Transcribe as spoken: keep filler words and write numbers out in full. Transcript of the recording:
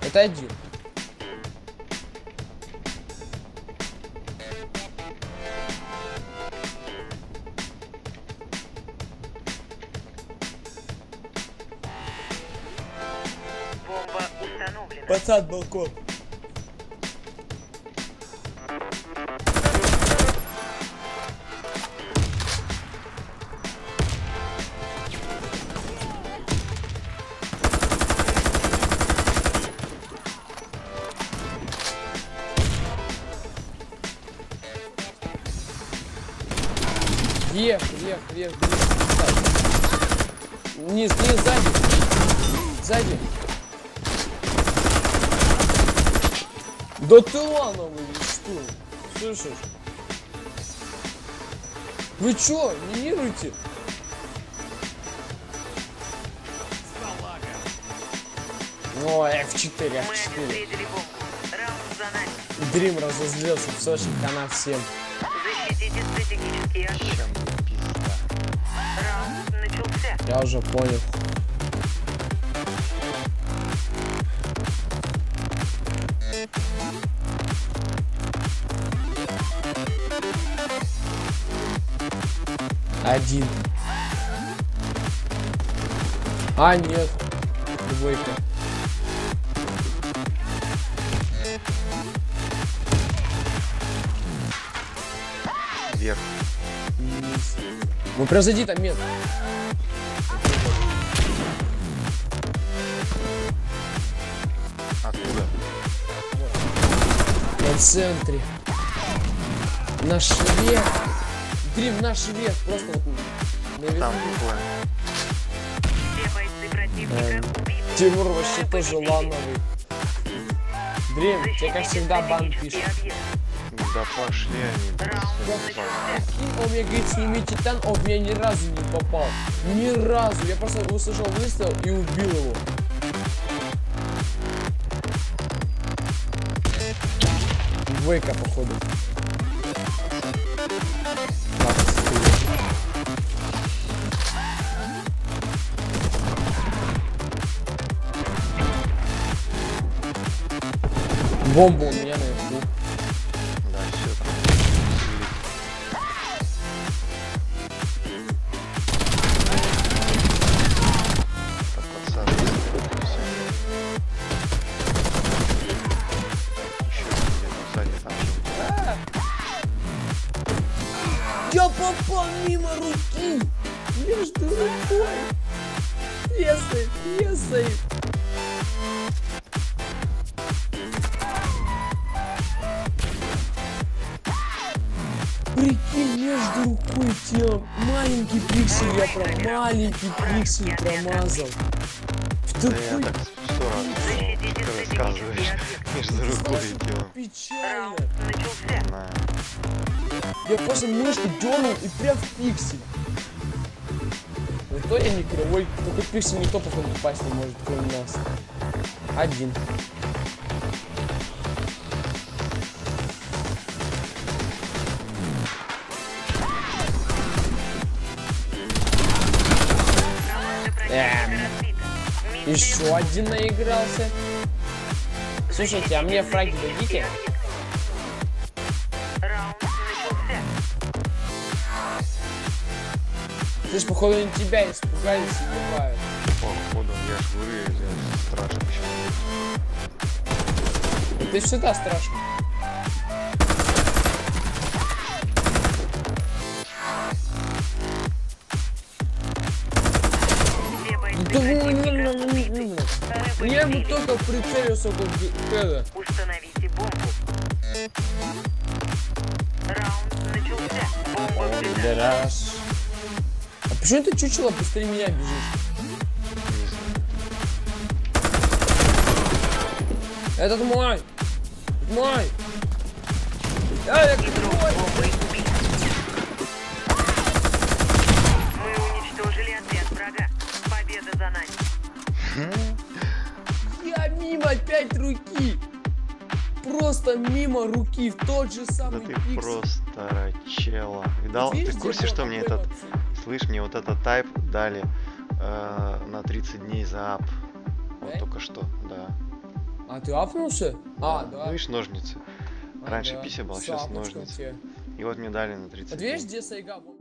Это один. Бомба установлена. Пацан, балкон. Вверх, вверх, вверх, вверх. Вниз, вниз, сзади. Сзади. Да ты ладно, вы что? Слышишь? Вы чё, минируете? О, эф четыре, эф четыре. Дрим разозлился, в Сочи, хана всем. Защитите стратегические объекты. Раунд начался. Я уже понял. Один. А, нет. Двойка. Вверх. Ну произойди там, нет. Откуда? На центре. Наш вверх. Дрим, наш вверх. Просто вот. Там такое. Все бойцы противника убиты. Тимур вообще тоже лановый. Дрим, тебе как всегда бан пишет. Да пошли они. Он мне говорит, сними титан, он в меня ни разу не попал. Ни разу. Я просто услышал выстрел и убил его. Двойка, походу. Бомба у меня наверху. Да, все там. Так, пацаны, все. Еще где-то сзади там. Я попал мимо руки. Между рукой. Песает, песает. Прикинь, между рукой и телом. Маленький пиксель, я прям маленький пиксель промазал. В Да я такой так сто раз рассказываешь. Между рукой и делом. печально. Начался. Знаю. Я просто мышку дернул и прям в пиксель. Зато я не кривой. Такой пиксель никто походу попасть не может, кроме нас. Один. Эм. Еще один наигрался. Слушайте, а мне фраги дадите? Раунд начался. Слышь, походу они тебя испугались и убивают. Походу, я ж говорю, я страшно еще. Ты всегда страшно. Все бойцы Да противника ну, убиты. я ему только прицелился около хэда. Установите бомбу. Раунд начался. Бомба взята. Пидорас. А почему ты чучело быстрее меня бежишь? Этот мой! Мой! А, я Игрок мой! бомбой убит. Мы уничтожили отряд врага. Победа за нами. Я мимо опять руки! Просто мимо руки в тот же Да самый ты пиксель. просто рачела. Видал? Вот видишь, Ты в курсе, где что был мне такой этот... пацан? Слышь, мне вот этот тайп дали э, на тридцать дней за ап. Вот Да? только что, да. А ты апнулся? А, да. Ну видишь, ножницы. А, Раньше да. пися была, С сейчас апочкой ножницы. тебе. И вот мне дали на тридцать Вот дней. видишь, где Сайга?